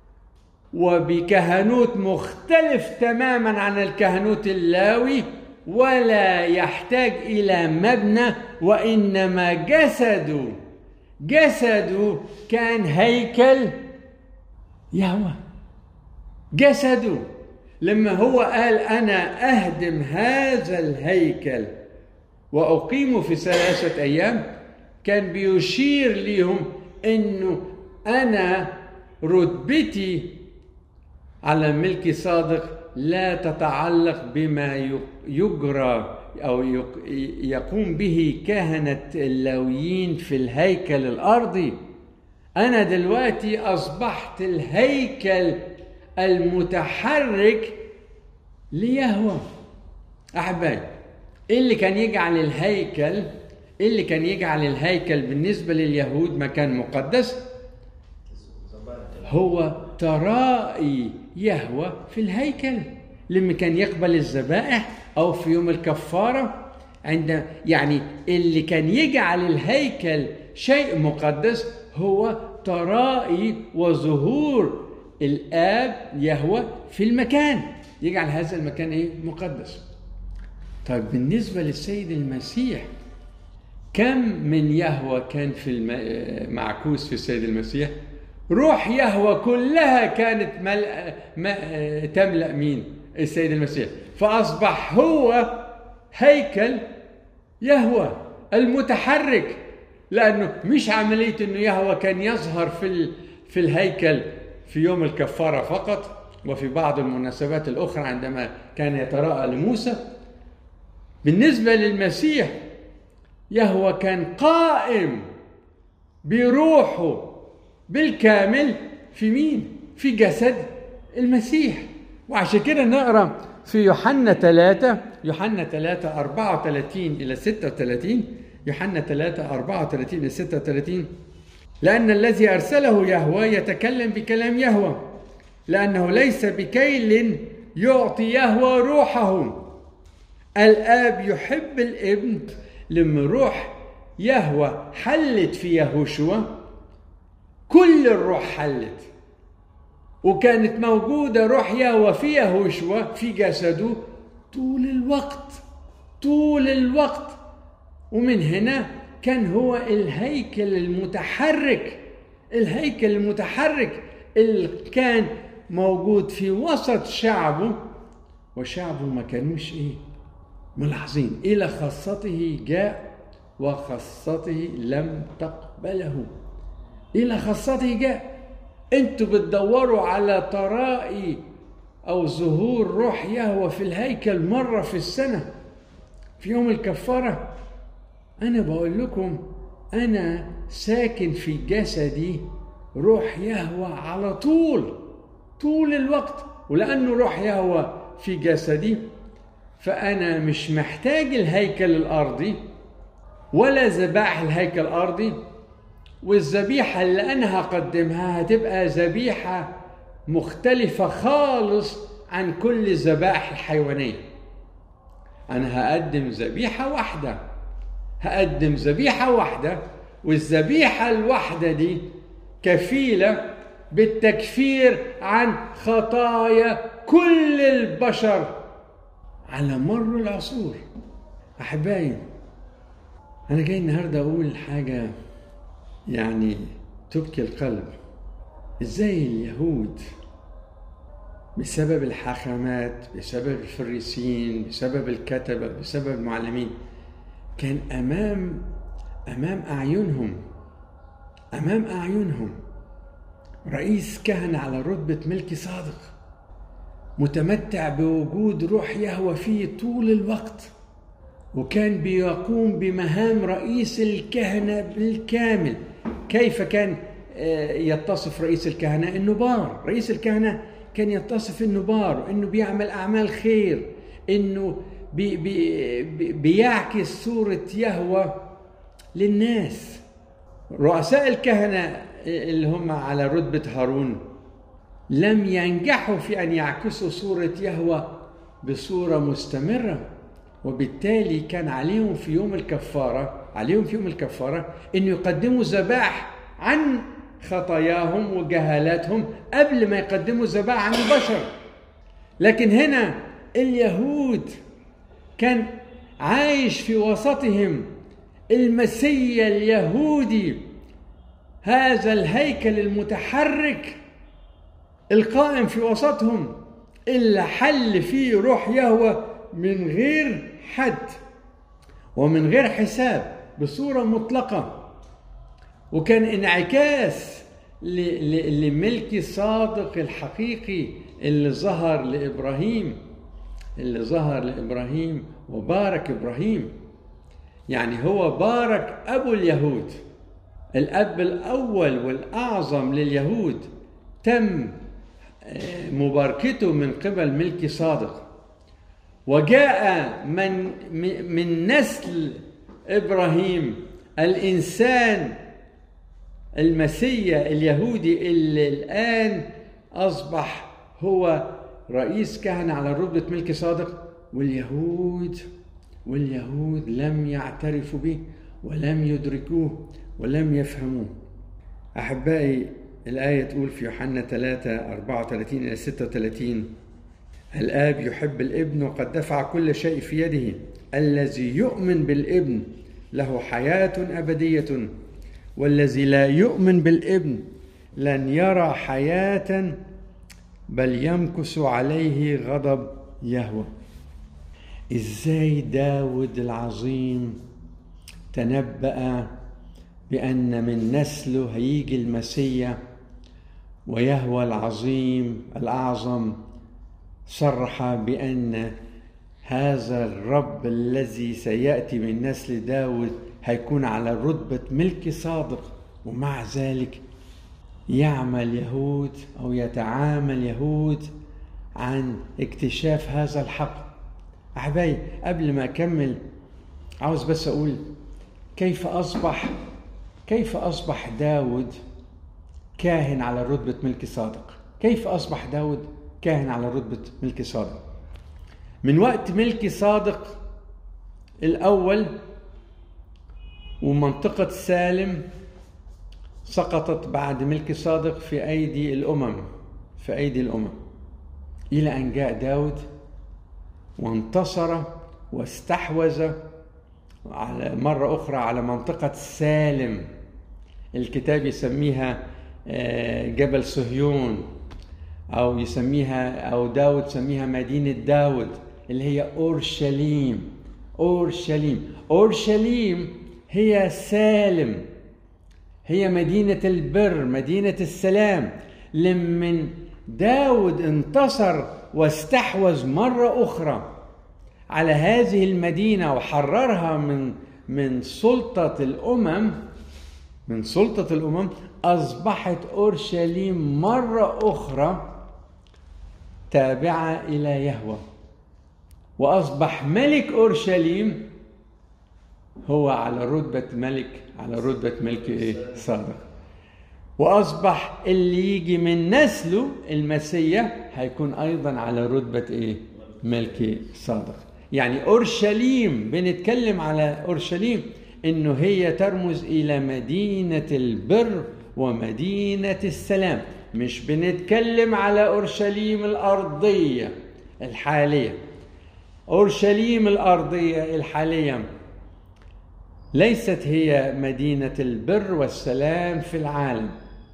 S2: وبكهنوت مختلف تماما عن الكهنوت اللاوي، ولا يحتاج إلى مبنى، وإنما جسده جسده كان هيكل يهوه. جسده لما هو قال أنا أهدم هذا الهيكل وأقيمه في ثلاثة أيام، كان بيشير لهم إنه أنا رتبتي على ملكي صادق لا تتعلق بما يجرى أو يقوم به كهنة اللاويين في الهيكل الأرضي. أنا دلوقتي أصبحت الهيكل المتحرك ليهوه. أحبائي، إيه اللي كان يجعل الهيكل إيه اللي كان يجعل الهيكل بالنسبة لليهود مكان مقدس؟ هو ترائي يهوه في الهيكل، لما كان يقبل الذبائح أو في يوم الكفارة. عند يعني اللي كان يجعل الهيكل شيء مقدس هو ترائي وظهور الآب يهوه في المكان، يجعل هذا المكان إيه؟ مقدس. طيب بالنسبة للسيد المسيح، كم من يهوه كان في الم... معكوس في السيد المسيح؟ روح يهوه كلها كانت ملأ... م... تملأ مين؟ السيد المسيح. فأصبح هو هيكل يهوه المتحرك، لأنه مش عملية أنه يهوه كان يظهر في ال... في الهيكل في يوم الكفارة فقط، وفي بعض المناسبات الأخرى عندما كان يتراءى لموسى. بالنسبة للمسيح يهوه كان قائم بروحه بالكامل في مين؟ في جسد المسيح. وعشان كده نقرأ في يوحنا ثلاثة يوحنا ثلاثة أربعة وثلاثين إلى ستة وثلاثين يوحنا ثلاثة أربعة وثلاثين إلى ستة وثلاثين: لأن الذي أرسله يهوه يتكلم بكلام يهوه، لأنه ليس بكيل يعطي يهوه روحه. الآب يحب الابن. لما روح يهوه حلت في يهوشع، كل الروح حلت، وكانت موجودة روح يهوه في يهوشع في جسده طول الوقت طول الوقت. ومن هنا كان هو الهيكل المتحرك الهيكل المتحرك اللي كان موجود في وسط شعبه، وشعبه ما كانوش ايه ملاحظين. إلى خاصته جاء وخاصته لم تقبله. إلى خاصته جاء. انتوا بتدوروا على طرائي أو ظهور روح يهوه في الهيكل مرة في السنة في يوم الكفارة. أنا بقول لكم أنا ساكن في جسدي روح يهوه على طول طول الوقت، ولأنه روح يهوه في جسدي فأنا مش محتاج الهيكل الأرضي ولا ذبائح الهيكل الأرضي. والذبيحة اللي أنا هقدمها هتبقى ذبيحة مختلفة خالص عن كل الذبائح الحيوانية. أنا هقدم ذبيحة واحدة هقدم ذبيحة واحدة والذبيحة الواحدة دي كفيلة بالتكفير عن خطايا كل البشر على مر العصور. أحبائي، أنا جاي النهاردة أقول حاجة يعني تبكي القلب. إزاي اليهود بسبب الحاخامات، بسبب الفريسيين، بسبب الكتبة، بسبب المعلمين، كان أمام أمام أعينهم أمام أعينهم رئيس كهنة على رتبة ملكي صادق متمتع بوجود روح يهوه فيه طول الوقت، وكان بيقوم بمهام رئيس الكهنة بالكامل. كيف كان يتصف رئيس الكهنة؟ إنه بار. رئيس الكهنة كان يتصف إنه بار، إنه بيعمل أعمال خير، إنه بي بي بيعكس صورة يهوه للناس. رؤساء الكهنة اللي هم على رتبة هارون لم ينجحوا في أن يعكسوا صورة يهوه بصورة مستمرة، وبالتالي كان عليهم في يوم الكفارة عليهم في يوم الكفارة إنه يقدموا ذبائح عن خطاياهم وجهالاتهم قبل ما يقدموا ذبائح عن البشر. لكن هنا اليهود كان عايش في وسطهم المسيا اليهودي، هذا الهيكل المتحرك القائم في وسطهم، اللي حل فيه روح يهوه من غير حد ومن غير حساب بصورة مطلقة. وكان انعكاس لملكي صادق الحقيقي اللي ظهر لإبراهيم اللي ظهر لإبراهيم وبارك إبراهيم. يعني هو بارك أبو اليهود، الأب الأول والأعظم لليهود، تم مباركته من قبل ملكي صادق. وجاء من من نسل إبراهيم الإنسان المسيا اليهودي اللي الآن أصبح هو رئيس كهنة على رتبة ملكي صادق. واليهود واليهود لم يعترفوا به ولم يدركوه ولم يفهموه. أحبائي، الآية تقول في يوحنا ثلاثة أربعة وثلاثين إلى ستة وثلاثين: الآب يحب الابن وقد دفع كل شيء في يده. الذي يؤمن بالابن له حياة أبدية، والذي لا يؤمن بالابن لن يرى حياة بل يمكث عليه غضب يهوه. إزاي داود العظيم تنبأ بأن من نسله هيجي المسيا، ويهوه العظيم الأعظم صرح بأن هذا الرب الذي سيأتي من نسل داود هيكون على رتبة ملكي صادق. ومع ذلك يعمل يهود أو يتعامل يهود عن اكتشاف هذا الحق. أحبائي، قبل ما أكمل عاوز بس أقول كيف أصبح كيف أصبح داود كاهن على رتبة ملكي صادق. كيف أصبح داود كاهن على رتبة ملكي صادق؟ من وقت ملكي صادق الأول ومنطقة سالم سقطت بعد ملكي صادق في أيدي الأمم في أيدي الأمم إلى أن جاء داود وانتصر واستحوذ على مرة أخرى على منطقة سالم. الكتاب يسميها جبل صهيون، أو يسميها أو داود سميها مدينة داود، اللي هي أورشليم. أورشليم أورشليم هي سالم، هي مدينة البر، مدينة السلام. لمن داود انتصر واستحوذ مرة أخرى على هذه المدينة وحررها من من سلطة الأمم من سلطة الأمم أصبحت أورشليم مرة أخرى تابعة إلى يهوه، وأصبح ملك أورشليم هو على رتبة ملك على رتبة ملك إيه؟ صادق. وأصبح اللي يجي من نسله المسيح هيكون أيضا على رتبة إيه؟ ملك صادق. يعني أورشليم، بنتكلم على أورشليم إنه هي ترمز إلى مدينة البر ومدينة السلام. مش بنتكلم على أورشليم الأرضية الحالية. أورشليم الأرضية الحالية ليست هي مدينة البر والسلام في العالم،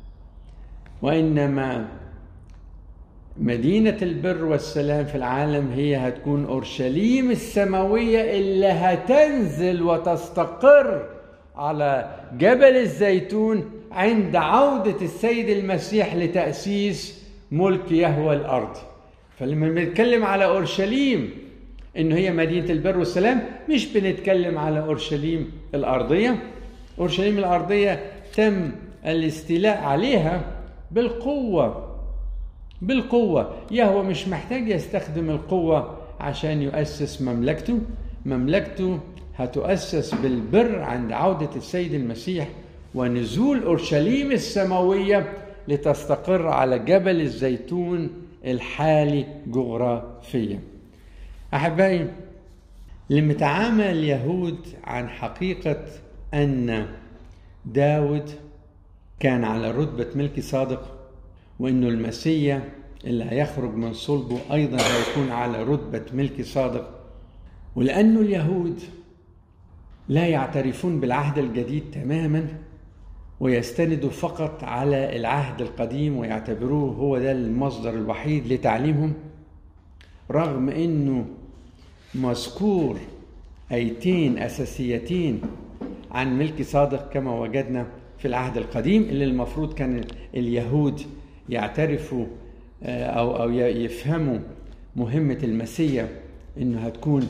S2: وإنما مدينة البر والسلام في العالم هي هتكون أورشليم السماوية اللي هتنزل وتستقر على جبل الزيتون عند عودة السيد المسيح لتأسيس ملك يهوه الأرض. فلما بنتكلم على أورشليم إنه هي مدينة البر والسلام، مش بنتكلم على أورشليم الأرضية. أورشليم الأرضية تم الاستيلاء عليها بالقوة. بالقوة. يهوه مش محتاج يستخدم القوة عشان يؤسس مملكته. مملكته هتؤسس بالبر عند عودة السيد المسيح ونزول أورشليم السماوية لتستقر على جبل الزيتون الحالي جغرافيا. أحبائي، لما تعامل اليهود عن حقيقة أن داود كان على رتبة ملكي صادق، وأنه المسيح اللي هيخرج من صلبه أيضا هيكون على رتبة ملكي صادق، ولأنه اليهود لا يعترفون بالعهد الجديد تماما ويستندوا فقط على العهد القديم ويعتبروه هو ده المصدر الوحيد لتعليمهم، رغم أنه مذكور آيتين أساسيتين عن ملكي صادق كما وجدنا في العهد القديم اللي المفروض كان اليهود يعترفوا أو أو يفهموا مهمة المسيح إنه هتكون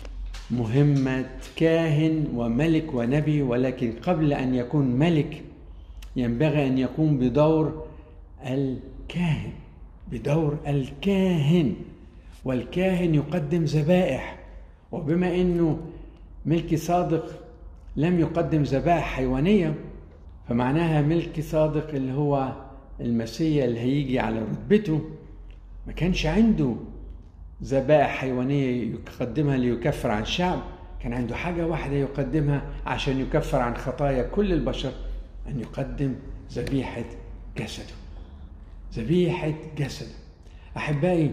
S2: مهمة كاهن وملك ونبي، ولكن قبل أن يكون ملك ينبغي أن يقوم بدور الكاهن، بدور الكاهن، والكاهن يقدم ذبائح. وبما أنه ملكي صادق لم يقدم ذبائح حيوانية، فمعناها ملكي صادق اللي هو المسيح اللي هيجي على رتبته ما كانش عنده ذبائح حيوانية يقدمها ليكفر عن شعب، كان عنده حاجة واحدة يقدمها عشان يكفر عن خطايا كل البشر، أن يقدم ذبيحة جسده. ذبيحة جسده. أحبائي،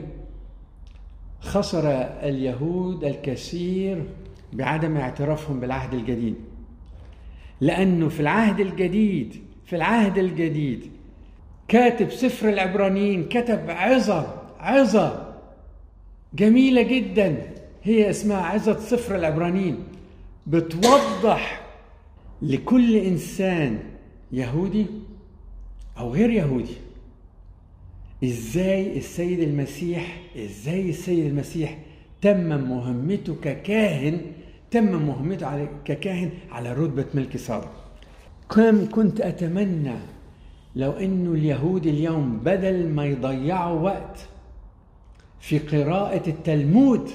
S2: خسر اليهود الكثير بعدم اعترافهم بالعهد الجديد، لأنه في العهد الجديد في العهد الجديد كاتب سفر العبرانيين كتب عظة عظة جميلة جدا، هي اسمها عظة سفر العبرانيين، بتوضح لكل إنسان يهودي أو غير يهودي إزاي السيد المسيح إزاي السيد المسيح تم مهمته ككاهن تم مهمته على ككاهن على رتبة ملكي صادق. كم كنت أتمنى لو إنه اليهود اليوم بدل ما يضيعوا وقت في قراءة التلمود،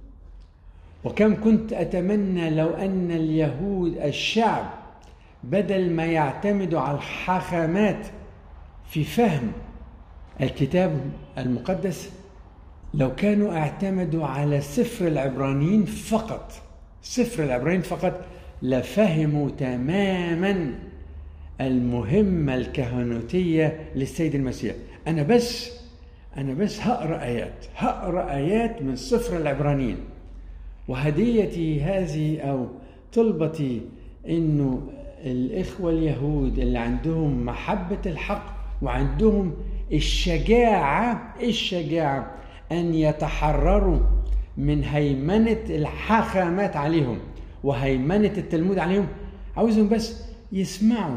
S2: وكم كنت أتمنى لو أن اليهود الشعب بدل ما يعتمدوا على الحاخامات في فهم الكتاب المقدس، لو كانوا اعتمدوا على سفر العبرانيين فقط سفر العبرانيين فقط لفهموا تماما المهمة الكهنوتية للسيد المسيح. أنا بس أنا بس هقرأ آيات هقرأ آيات من سفر العبرانيين، وهديتي هذه أو طلبتي إنه الإخوة اليهود اللي عندهم محبة الحق وعندهم الشجاعة الشجاعة أن يتحرروا من هيمنة الحاخامات عليهم وهيمنة التلمود عليهم، عاوزهم بس يسمعوا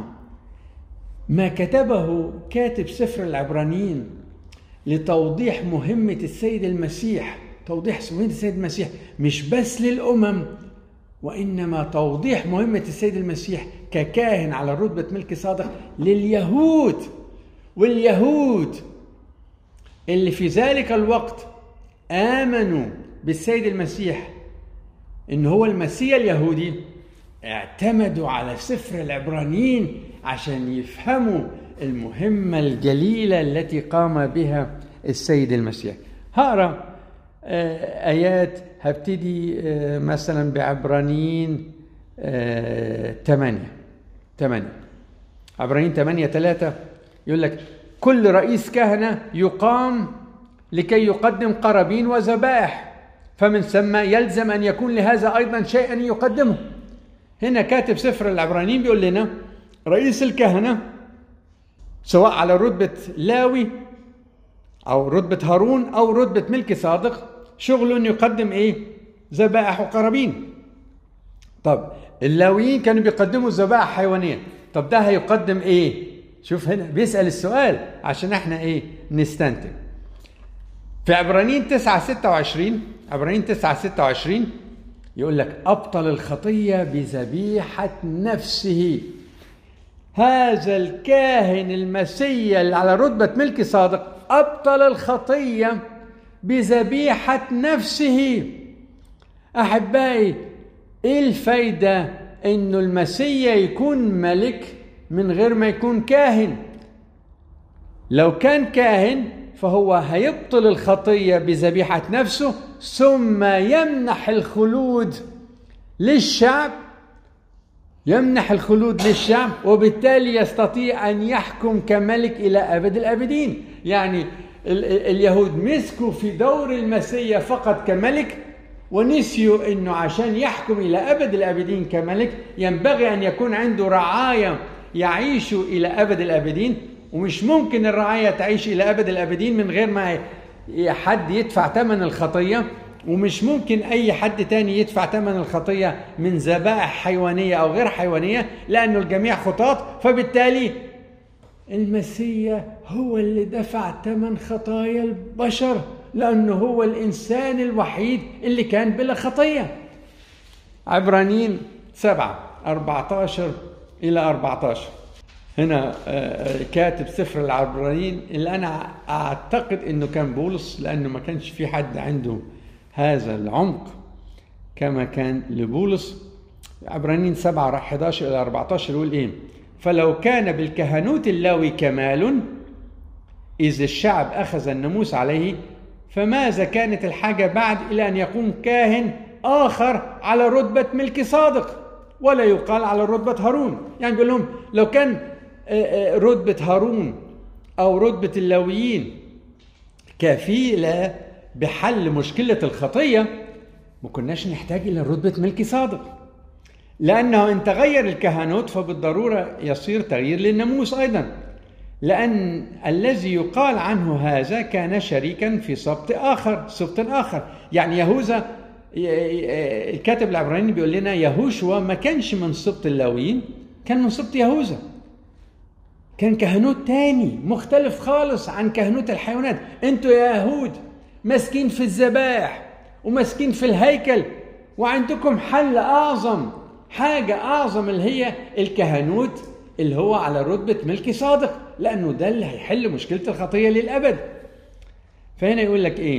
S2: ما كتبه كاتب سفر العبرانيين لتوضيح مهمة السيد المسيح، توضيح مهمة السيد المسيح مش بس للأمم، وإنما توضيح مهمة السيد المسيح ككاهن على رتبة ملكي صادق لليهود. واليهود اللي في ذلك الوقت آمنوا بالسيد المسيح إن هو المسيح اليهودي اعتمدوا على سفر العبرانيين عشان يفهموا المهمة الجليلة التي قام بها السيد المسيح. هقرأ آيات، هبتدي مثلا بعبرانيين ثمانية ثمانية عبرانيين ثمانية ثلاثة يقول لك: كل رئيس كهنة يقام لكي يقدم قرابين وذبائح، فمن ثم يلزم أن يكون لهذا أيضا شيئا يقدمه. هنا كاتب سفر العبرانيين بيقول لنا رئيس الكهنة سواء على رتبة لاوي أو رتبة هارون أو رتبة ملكي صادق شغله أن يقدم إيه؟ ذبائح وقرابين. طب اللاويين كانوا بيقدموا ذبائح حيوانية، طب ده هيقدم إيه؟ شوف هنا بيسأل السؤال عشان احنا إيه نستنتج. في عبرانيين تسعة ستة وعشرين عبرانيين تسعة ستة وعشرين يقول لك: أبطل الخطية بذبيحة نفسه. هذا الكاهن المسيا اللي على رتبة ملكي صادق أبطل الخطية بذبيحة نفسه. أحبائي، إيه الفايدة إنه المسيا يكون ملك من غير ما يكون كاهن؟ لو كان كاهن فهو هيبطل الخطية بذبيحة نفسه، ثم يمنح الخلود للشعب، يمنح الخلود للشعب، وبالتالي يستطيع أن يحكم كملك إلى أبد الآبدين. يعني اليهود مسكوا في دور المسيا فقط كملك، ونسيوا أنه عشان يحكم إلى أبد الآبدين كملك ينبغي أن يكون عنده رعاية يعيشوا إلى أبد الآبدين. ومش ممكن الرعاية تعيش إلى أبد الآبدين من غير ما حد يدفع ثمن الخطية، ومش ممكن أي حد تاني يدفع ثمن الخطية من ذبائح حيوانية أو غير حيوانية، لأنه الجميع خطاة. فبالتالي المسيا هو اللي دفع ثمن خطايا البشر، لأنه هو الإنسان الوحيد اللي كان بلا خطية. عبرانيين سبعة أربعة عشر إلى أربعة عشر، هنا كاتب سفر العبرانيين اللي أنا أعتقد أنه كان بولس، لأنه ما كانش في حد عنده هذا العمق كما كان لبولس. عبرانيين سبعة أحد عشر إلى أربعة عشر يقول إيه؟ فلو كان بالكهنوت اللاوي كمال إذ الشعب أخذ الناموس عليه، فماذا كانت الحاجة بعد إلى أن يقوم كاهن آخر على رتبة ملكي صادق، ولا يقال على رتبة هارون؟ يعني يقول لهم لو كان رتبة هارون أو رتبة اللاويين كفيلة بحل مشكلة الخطية، ما كناش نحتاج إلى رتبة ملكي صادق، لأنه إن تغير الكهنوت فبالضرورة يصير تغيير للناموس أيضا، لأن الذي يقال عنه هذا كان شريكا في سبط آخر سبط آخر. يعني يهوذا، الكاتب العبراني بيقول لنا يهوشوا ما كانش من سبط اللاويين، كان من سبط يهوذا، كان كهنوت تاني مختلف خالص عن كهنوت الحيوانات. انتوا يا يهود ماسكين في الذبائح وماسكين في الهيكل، وعندكم حل أعظم، حاجة أعظم اللي هي الكهنوت اللي هو على رتبة ملكي صادق، لأنه ده اللي هيحل مشكلة الخطية للأبد. فهنا يقول لك إيه؟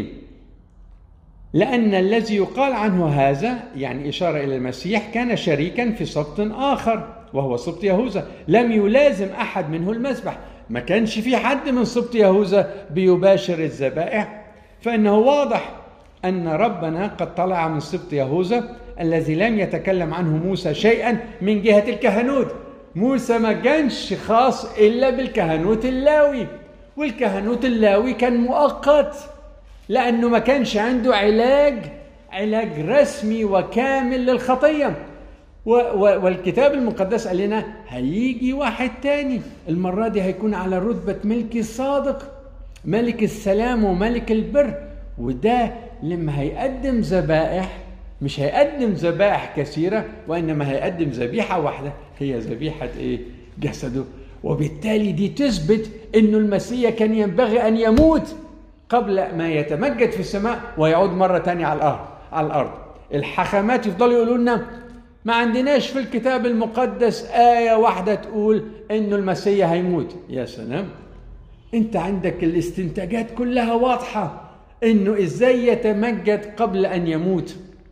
S2: لأن الذي يقال عنه هذا، يعني إشارة إلى المسيح، كان شريكا في سبط آخر وهو سبط يهوذا، لم يلازم أحد منه المذبح. ما كانش في حد من سبط يهوذا بيباشر الذبائح، فإنه واضح أن ربنا قد طلع من سبط يهوذا الذي لم يتكلم عنه موسى شيئا من جهة الكهنوت. موسى ما كانش خاص إلا بالكهنوت اللاوي، والكهنوت اللاوي كان مؤقت لأنه ما كانش عنده علاج علاج رسمي وكامل للخطية. والكتاب المقدس قال لنا هيجي واحد تاني، المرة دي هيكون على رتبة ملكي الصادق، ملك السلام وملك البر، وده لما هيقدم ذبائح مش هيقدم ذبائح كثيرة، وإنما هيقدم ذبيحة واحدة، هي ذبيحة إيه؟ جسده. وبالتالي دي تثبت إنه المسيح كان ينبغي أن يموت قبل ما يتمجد في السماء ويعود مرة تانية على الأرض. على الأرض الحكمات يفضلوا يقولوا لنا ما عندناش في الكتاب المقدس آية واحدة تقول إنه المسيح هيموت. يا سلام، أنت عندك الاستنتاجات كلها واضحة إنه إزاي يتمجد قبل أن يموت،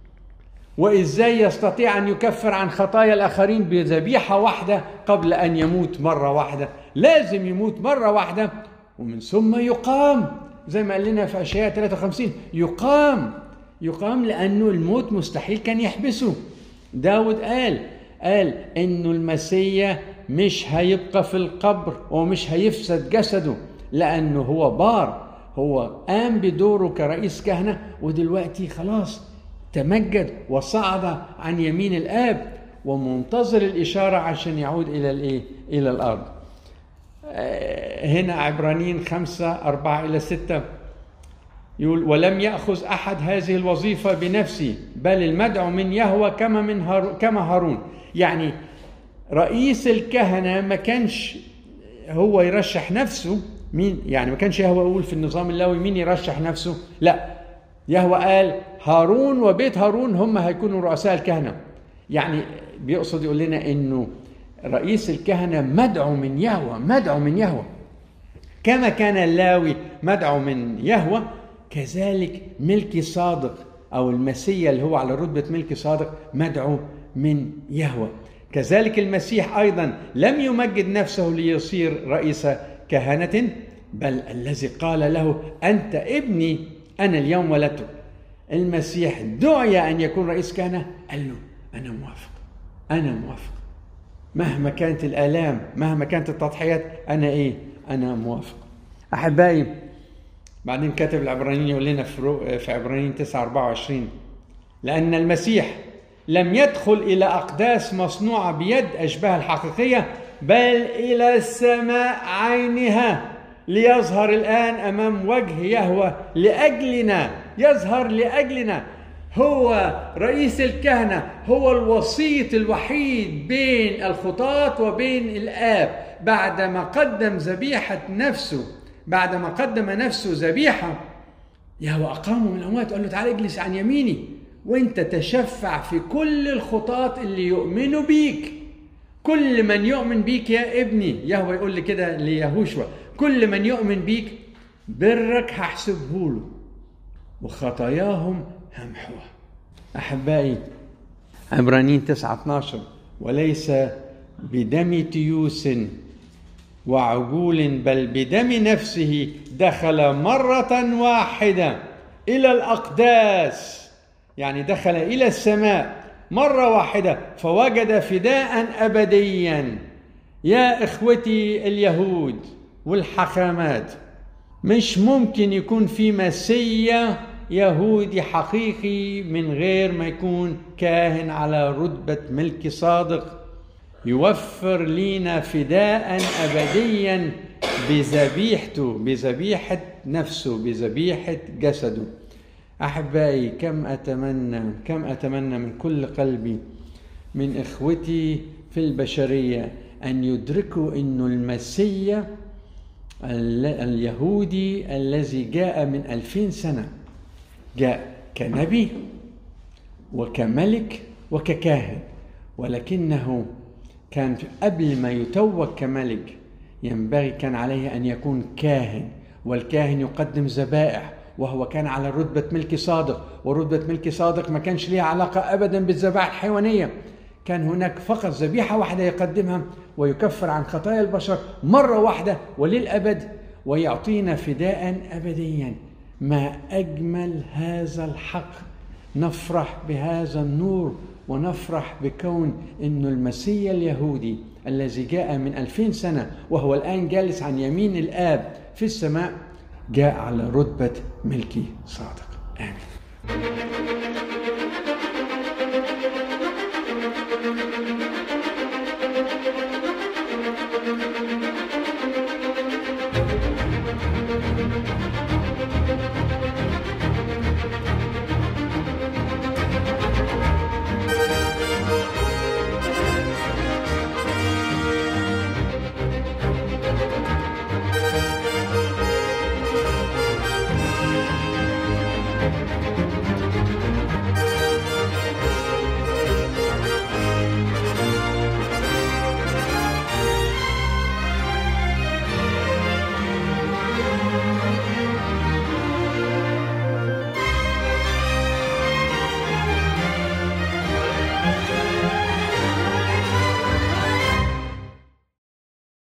S2: وإزاي يستطيع أن يكفر عن خطايا الآخرين بذبيحة واحدة قبل أن يموت مرة واحدة. لازم يموت مرة واحدة ومن ثم يقام، زي ما قال لنا في أشعياء ثلاثة وخمسين، يقام يقام لأنه الموت مستحيل كان يحبسه. داود قال قال إنه المسيح مش هيبقى في القبر ومش هيفسد جسده، لأنه هو بار، هو قام بدوره كرئيس كهنة، ودلوقتي خلاص تمجد وصعد عن يمين الآب ومنتظر الإشارة عشان يعود إلى الإيه؟ إلى الأرض. هنا عبرانيين خمسة أربعة إلى ستة يقول ولم يأخذ أحد هذه الوظيفة بنفسه، بل المدعو من يهوه كما من هارون كما هارون. يعني رئيس الكهنة ما كانش هو يرشح نفسه، مين يعني ما كانش يهوه يقول في النظام اللاوي مين يرشح نفسه، لا، يهوه قال هارون وبيت هارون هم هيكونوا رؤساء الكهنة. يعني بيقصد يقول لنا إنه رئيس الكهنة مدعو من يهوه، مدعو من يهوه. كما كان اللاوي مدعو من يهوه، كذلك ملكي صادق أو المسيح اللي هو على رتبة ملكي صادق مدعو من يهوه. كذلك المسيح أيضا لم يمجد نفسه ليصير رئيس كهنة، بل الذي قال له أنت ابني أنا اليوم ولدتك. المسيح دعي أن يكون رئيس كهنة، قال له أنا موافق، أنا موافق مهما كانت الآلام، مهما كانت التضحيات، أنا إيه؟ أنا موافق. أحبائي، بعدين كاتب العبرانيين يقول لنا في عبرانيين تسعة أربعة وعشرين لأن المسيح لم يدخل إلى أقداس مصنوعة بيد أشباه الحقيقية، بل إلى السماء عينها ليظهر الآن أمام وجه يهوه لأجلنا، يظهر لأجلنا. هو رئيس الكهنة، هو الوسيط الوحيد بين الخطاة وبين الآب. بعدما قدم ذبيحة نفسه، بعدما قدم نفسه ذبيحة، يهوه أقامه من الأموات، قال له تعال اجلس عن يميني وانت تشفع في كل الخطاة اللي يؤمنوا بيك. كل من يؤمن بيك يا ابني، يهوه يقول لي كده ليهوشوا، كل من يؤمن بيك برك هحسبه له وخطاياهم همحوها. أحبائي، عبرانيين تسعة اثناشر وليس بدم تيوس وعجول بل بدم نفسه دخل مرة واحدة إلى الأقداس، يعني دخل إلى السماء مرة واحدة فوجد فداء أبديا. يا إخوتي اليهود والحخامات، مش ممكن يكون في مسيا يهودي حقيقي من غير ما يكون كاهن على رتبة ملكي صادق يوفر لنا فداء أبديا بذبيحته، بذبيحة نفسه، بذبيحة جسده. أحبائي، كم أتمنى كم أتمنى من كل قلبي من إخوتي في البشرية أن يدركوا أن المسيا اليهودي الذي جاء من ألفين سنة جاء كنبي وكملك وككاهن، ولكنه كان قبل ما يتوج كملك ينبغي كان عليه أن يكون كاهن، والكاهن يقدم ذبائح، وهو كان على رتبة ملكي صادق، ورتبة ملكي صادق ما كانش ليها علاقة أبدا بالذبائح الحيوانية. كان هناك فقط ذبيحة واحدة يقدمها ويكفر عن خطايا البشر مرة واحدة وللأبد، ويعطينا فداء أبديا. ما أجمل هذا الحق! نفرح بهذا النور ونفرح بكون إنه المسيح اليهودي الذي جاء من ألفين سنة وهو الآن جالس عن يمين الآب في السماء جاء على رتبة ملكي صادق. آمين.